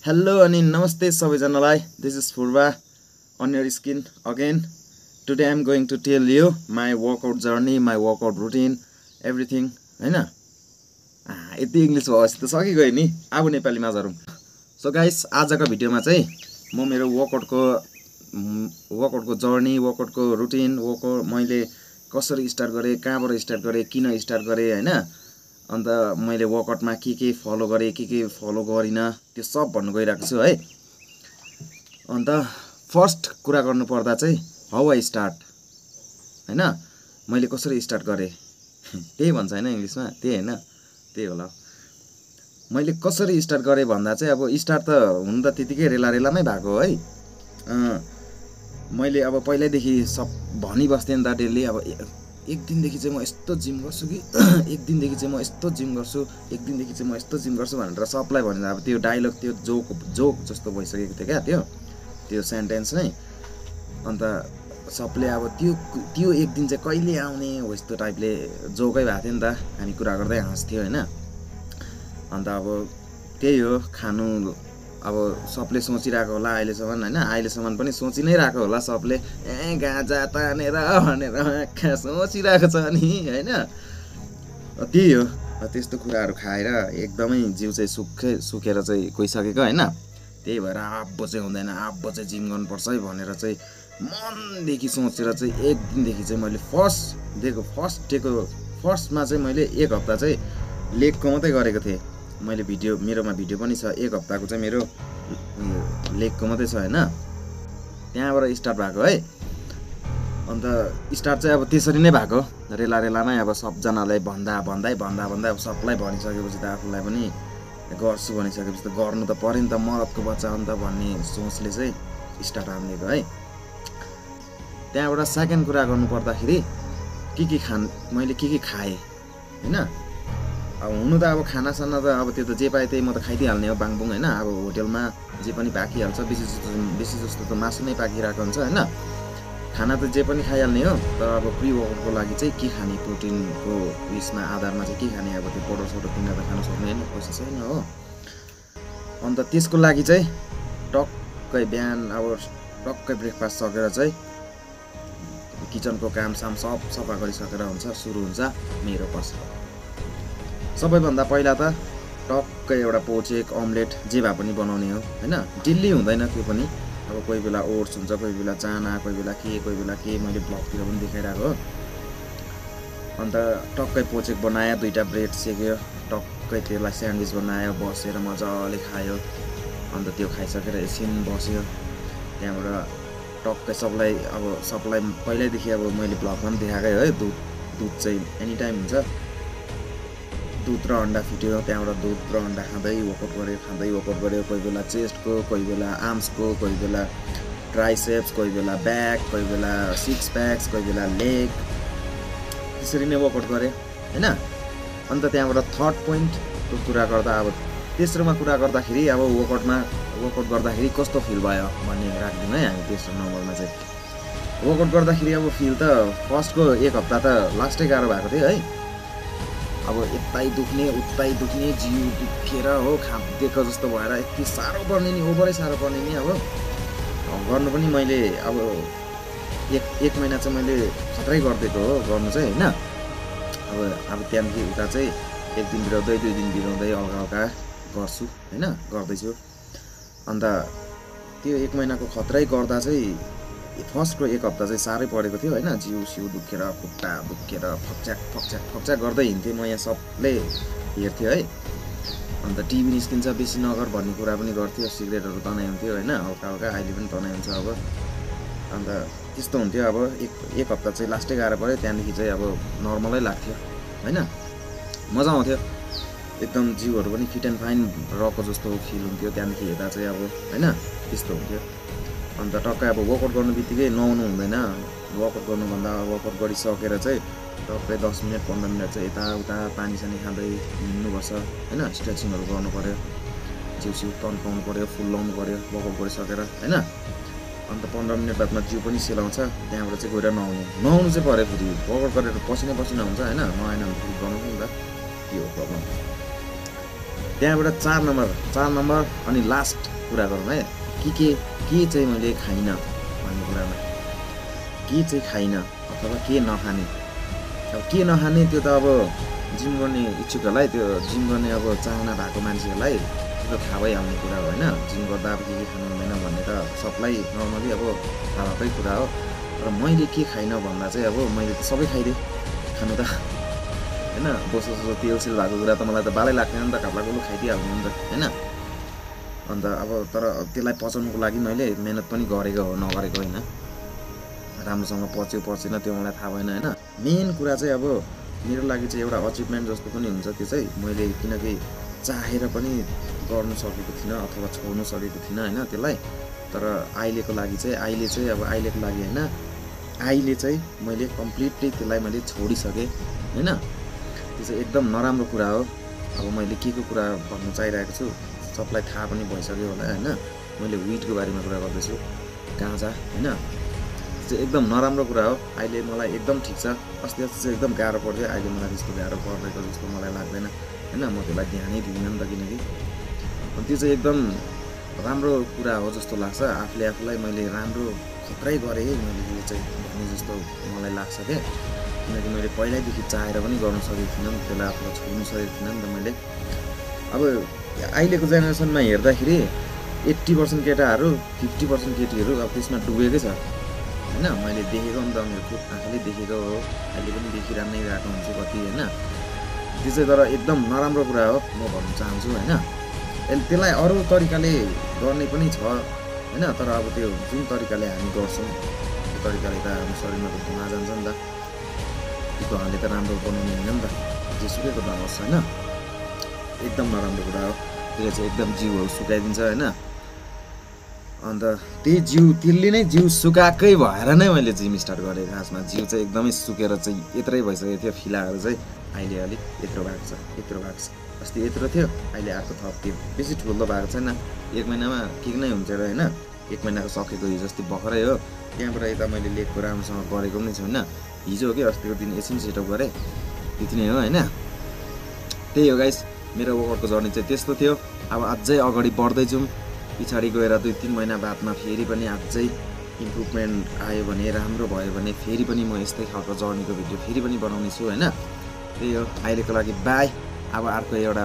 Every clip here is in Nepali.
Hello अनि नमस्ते सबैजनालाई. This is Purva on your skin again. Today I'm going to tell you my workout journey, my workout routine, everything. हैन यति इंग्लिश भएपछि त सकिगयो नि. अब नेपालीमा झरौँ. So guys, आजको भिडियोमा चाहिँ म मेरो वर्कआउटको जर्नी, वर्कआउटको रुटिन, वर्कआउट मैले कसरी स्टार्ट गरे, कहाँबाट स्टार्ट गरे, किन स्टार्ट गरे हैन. अन्त मैले वर्कआउटमा के फलो गरे, के फलो गरिन, त्यो सब भन्नु गइराको छु है. अन्त फर्स्ट कुरा गर्नु पर्दा चाहिँ हाउ आई स्टार्ट हैन, मैले कसरी स्टार्ट गरे त्यही भन्छ हैन इंग्लिशमा, त्यही हैन, त्यही होला. मैले कसरी स्टार्ट गरे भन्दा चाहिँ अब स्टार्ट त हुन त त्यतिकै रेलामै भएको है. मैले अब पहिल्यैदेखि सब भनि बस्थे नि त डेली, अब एक दिनदेखि चाहिँ म यस्तो जिम गर्छु कि एक दिनदेखि चाहिँ म यस्तो जिम गर्छु, एक दिनदेखि चाहिँ म यस्तो जिम गर्छु भनेर सबलाई भनेर अब त्यो डायलग, त्यो जोक जस्तो भइसकेको थियो क्या त्यो सेन्टेन्स नै. अन्त सबले अब त्यो एक दिन चाहिँ कहिले आउने हो यस्तो टाइपले जोकै भएको थियो नि त. हामी कुरा गर्दै हाँस्थ्यो हैन. अन्त अब त्यही हो खानु. अब सबले सोचिरहेको होला अहिलेसम्म हैन, अहिलेसम्म पनि सोचि नै रहेको होला सबले, गाजा तानेर भनेर सोचिरहेको छ नि हैन. त्यही हो, त्यस्तो कुराहरू खाएर एकदमै जिउ चाहिँ सुकेर चाहिँ गइसकेको हैन. त्यही भएर अब चाहिँ हुँदैन, अब चाहिँ जिम गर्नुपर्छ है भनेर चाहिँ मनदेखि सोचेर चाहिँ एक दिनदेखि चाहिँ मैले फर्स्टमा चाहिँ मैले एक हप्ता चाहिँ लेगको मात्रै गरेको थिएँ. मैले मेरोमा भिडियो पनि छ, एक हप्ताको चाहिँ मेरो लेगको मात्रै छ हैन. त्यहाँबाट स्टार्ट भएको है. अन्त स्टार्ट चाहिँ अब त्यसरी नै भएको, रेलामै अब सबजनालाई भन्दा अब सबलाई भनिसकेपछि त आफूलाई पनि गर्छु भनिसकेपछि त गर्नु त पर्यो नि त, मरदको बच्चा अन्त भन्ने सोचले चाहिँ स्टार्ट हानेको है. त्यहाँबाट सेकेन्ड कुरा गर्नु पर्दाखेरि मैले के खाएँ हैन. अब हुनु त अब खानासाना त अब त्यो त जे पाए त्यही म त खाइदिइहाल्ने हो बाङबुङ हैन. अब होटेलमा जे पनि पाकिहाल्छ, बेसी जस्तो त मासु नै पाकिरहेको हुन्छ हैन. खाना त जे पनि खाइहाल्ने हो, तर अब प्री वर्कआउटको लागि चाहिँ के खाने, प्रोटिनको उयसमा आधारमा चाहिँ के खाने, अब त्यो पाउडर किनेर त खान सक्ने हैन, पैसा छैन हो. अन्त त्यसको लागि चाहिँ टक्कै बिहान अब टक्कै ब्रेकफास्ट सकेर चाहिँ किचनको कामसाम सब सफा गरिसकेर सुरु हुन्छ मेरो पर्छ. सबैभन्दा पहिला त टक्कै एउटा पोचेक अमलेट जे भए पनि बनाउने हो हैन. डेली हुँदैन त्यो पनि, अब कोही बेला ओट्स हुन्छ, कोही बेला चाना, कोही बेला के मैले ब्लगतिर पनि देखाइरहेको हो. अन्त टक्कै पोचेक बनायो, दुईटा ब्रेड सेक्यो, टक्कै त्यसलाई स्यान्डविच बनायो, बसेर मजाले खायो. अन्त त्यो खाइसकेर एकछिन बस्यो. त्यहाँबाट टक्कै सबलाई पहिल्यैदेखि अब मैले ब्लगमा पनि देखाएकै है, दुध चाहिँ एनी टाइम हुन्छ. दुध र अन्डा फिट्यो, त्यहाँबाट दुध र अन्डा खाँदै वर्कआउट गऱ्यो. कोही बेला चेस्टको, कोही बेला आर्म्सको, कोही बेला ट्राइसेप्स, कोही बेला ब्याक, कोही बेला सिक्स प्याक्स, कोही बेला लेग, त्यसरी नै वर्कआउट गरेँ हैन. अन्त त्यहाँबाट थर्ड पोइन्टको कुरा गर्दा, अब तेस्रोमा कुरा गर्दाखेरि अब वर्कआउट गर्दाखेरि कस्तो फिल भयो भन्ने राख्दिउँ है हामी. तेस्रो नम्बरमा चाहिँ वर्कआउट गर्दाखेरि अब फिल त फर्स्टको एक हप्ता त लास्टै गाह्रो भएको थियो है. अब यतै दुख्ने उतै दुख्ने, जिउ दुखेर हो खाँदेको जस्तो भएर यति साह्रो पर्ने नि, ओभरै साह्रो पर्ने नि. अब गर्नु पनि मैले अब एक महिना चाहिँ मैले खतरै गरिदिएको हो गर्नु चाहिँ हैन. अब त्यहाँदेखि उता चाहिँ एक दिन बिराउँदै 2 दिन बिराउँदै हल्का गर्छु हैन, गर्दैछु. अन्त त्यो एक महिनाको खतरै गर्दा चाहिँ फर्स्टको एक हप्ता चाहिँ साह्रै परेको थियो हैन. जिउ दुखेर, खुट्टा दुखेर फक्च्याक गर्दै हिँड्थेँ म. यहाँ सबले हेर्थ्यो है. अन्त टिभी निस्किन्छ बेसी नगर भन्ने कुरा पनि गर्थ्यो, सिगरेटहरू तनाइ हुन्थ्यो हैन, हल्का अहिले पनि तनाइ हुन्छ अब. अन्त त्यस्तो हुन्थ्यो. अब एक हप्ता चाहिँ लास्टै गाह्रो पऱ्यो, त्यहाँदेखि चाहिँ अब नर्मलै लाग्थ्यो हैन. मजा आउँथ्यो एकदम, जिउहरू पनि फिट एन्ड फाइन रहेको जस्तो फिल हुन्थ्यो. त्यहाँदेखि हेर्दा चाहिँ अब हैन त्यस्तो हुन्थ्यो. अन्त टक्कै अब वर्कआउट गर्नु बित्तिकै नुहाउनु हुँदैन. वर्कआउट गर्नुभन्दा वर्कआउट गरिसकेर चाहिँ टक्कै 10 मिनट 15 मिनट चाहिँ यताउता पानीसानी खाँदै हिँड्नुपर्छ हैन. स्ट्रेचिङहरू गर्नु पऱ्यो, जिउ तन्काउनु पऱ्यो, फुल लाउनु पऱ्यो वर्कआउट गरिसकेर हैन. अन्त 15 मिनट बादमा जिउ पनि सेलाउँछ. त्यहाँबाट चाहिँ गएर नुहाउनु चाहिँ पऱ्यो. फेरि वर्कआउट गरेर पसिना हुन्छ हैन, नुहाएन भने फेरि गर्नु नि त, के हो प्रब्लम. त्यहाँबाट 4 नम्बर अनि लास्ट कुरा गरौँ है के चाहिँ मैले खाइनँ भन्ने कुरामा के चाहिँ खाइनँ अथवा के नखाने। अब के नखाने त्यो त अब जिम गर्ने इच्छुकहरूलाई त्यो जिम गर्ने अब चाहना भएको मान्छेहरूलाई त्यो थाहा भइहाल्ने कुरा हो होइन। जिम गर्दा अब के खानु हुँदैन भन्ने त सबलाई नर्मली अब थाहा भएकै कुरा हो। र मैले के खाइनँ भन्दा चाहिँ अब मैले त सबै खाइदिएँ खानु त होइन। बोसो तेलसेल भएको कुरा त मलाई त बालै लाग्दैन नि त, घाप्लागुलो खाइदिइहाल्ने नि त होइन। अन्त अब तर त्यसलाई पचाउनुको लागि मैले मेहनत पनि गरेको हो, नगरेको होइन। राम्रोसँग पच्यो पचेन त्यो मलाई थाहा भएन होइन। मेन कुरा चाहिँ अब मेरो लागि चाहिँ एउटा अचिभमेन्ट जस्तो पनि हुन्छ त्यो चाहिँ, मैले किनकि चाहेर पनि गर्नु सकेको थिइनँ अथवा छोड्नु सकेको थिइनँ होइन त्यसलाई। तर अहिलेको लागि चाहिँ अहिलेको लागि होइन, अहिले चाहिँ मैले कम्प्लिटली त्यसलाई मैले छोडिसकेँ होइन। त्यो चाहिँ एकदम नराम्रो कुरा हो। अब मैले के को कुरा भन्नु चाहिरहेको छु सबलाई थाहा पनि भइसक्यो होला होइन। मैले विडको बारेमा कुरा गर्दैछु, गाँजा होइन। त्यो चाहिँ एकदम नराम्रो कुरा हो। अहिले मलाई एकदम ठिक छ, अस्ति चाहिँ एकदम गाह्रो पर्थ्यो, अहिले मलाई त्यस्तो गाह्रो परेको जस्तो मलाई लाग्दैन होइन। म त्यसलाई ध्यानै दिँदिनँ नि त किनकि त्यो चाहिँ एकदम राम्रो कुरा हो जस्तो लाग्छ। आफूलाई मैले राम्रो खतरै गरेँ है मैले यो चाहिँ भन्ने जस्तो मलाई लाग्छ क्या। किनकि मैले पहिल्यैदेखि चाहेर पनि गर्न सकेको थिइनँ नि, त्यसलाई आफूलाई छोड्नु सकेको थिइनँ नि त मैले। अब अहिलेको जेनेरेसनमा हेर्दाखेरि 80% केटाहरू 50% केटीहरू अब त्यसमा डुबेकै छ होइन। मैले देखेको नि त, मेरो खुद आँखाले देखेको हो, अहिले पनि देखिरहनै रहेको हुन्छु कति होइन। त्यो चाहिँ तर एकदम नराम्रो कुरा हो म भन्न चाहन्छु होइन। त्यसलाई अरू तरिकाले गर्ने पनि छ होइन। तर अब त्यो जुन तरिकाले हामी गर्छौँ त्यो तरिकाले त हाम्रो शरीरमा त धुवा जान्छ नि त। त्यो धुवाले त राम्रो बनाउने होइन नि त, जेसुकैको धुवा गर्छ होइन। एकदम नराम्रो कुरा हो। त्यसले चाहिँ एकदम जिउहरू सुकाइदिन्छ होइन। अन्त त्यसले नै जिउ सुकाएकै भएर नै मैले जिम स्टार्ट गरेँ। खासमा जिउ चाहिँ एकदमै सुकेर चाहिँ यत्रै भइसकेको थियो, फिलाहरू चाहिँ अहिले अलिक यत्रो भएको छ। अस्ति यत्रो थियो, अहिले अर्को थप थियो, बेसी ठुलो भएको छैन। 1 महिनामा ठिक नै हुन्छ र होइन। 1 महिनाको सकेको हिजो अस्ति भर्खरै हो। त्यहाँबाट यता मैले लेगको राम्रोसँग गरेको पनि छैन। हिजो हो कि अस्तिको दिन एकछिन सेटअप गरेँ, त्यति नै हो होइन। त्यही हो गाइस, मेरो वर्कआउटको जर्नी चाहिँ त्यस्तो थियो। अब अझै अगाडि बढ्दैछौँ, पछाडि गएर 2-3 महिना बादमा फेरि पनि अझै इम्प्रुभमेन्ट आयो भने, राम्रो भयो भने फेरि पनि म यस्तै खालको जर्नीको भिडियो फेरि पनि बनाउने छु होइन। त्यही हो, अहिलेको लागि बाई। अब अर्को एउटा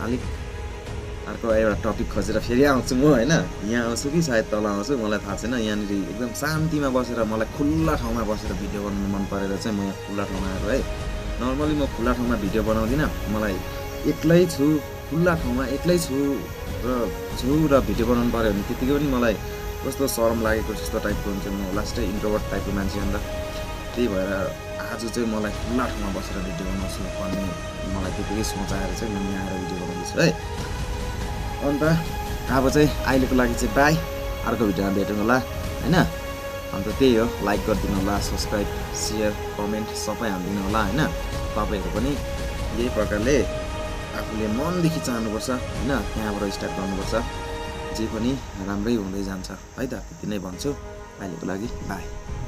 टपिक खोजेर फेरि आउँछु म होइन। यहाँ आउँछु कि सायद तल आउँछु मलाई थाहा छैन। यहाँनिर एकदम शान्तिमा बसेर मलाई खुल्ला ठाउँमा बसेर भिडियो बनाउनु मन परेर चाहिँ म यहाँ खुल्ला ठाउँमा आएको है। नर्मली म खुल्ला ठाउँमा भिडियो बनाउँदिनँ, मलाई एक्लै छु, खुल्ला ठाउँमा एक्लै छु र भिडियो बनाउनु पऱ्यो भने त्यतिकै पनि मलाई कस्तो शरम लागेको जस्तो टाइपको हुन्छ। म लास्टै इन्ट्रोभर्ट टाइपको मान्छे हो नि त। त्यही भएर आज चाहिँ मलाई खुल्ला ठाउँमा बसेर भिडियो बनाउँछु भन्ने मलाई त्यतिकै सोच आएर चाहिँ म यहाँ आएर भिडियो बनाउँदैछु है। अन्त अब चाहिँ अहिलेको लागि चाहिँ बाई, अर्को भिडियोमा भेटौँ होला होइन। अन्त त्यही हो, लाइक गरिदिनु होला, सब्सक्राइब, सेयर, कमेन्ट सबै हालिदिनु होला होइन। तपाईँहरू पनि यही प्रकारले आफूले मनदेखि चाहनुपर्छ होइन, त्यहाँबाट स्टार्ट गर्नुपर्छ। जे पनि राम्रै हुँदै जान्छ है त, त्यति नै भन्छु। अहिलेको लागि बाई।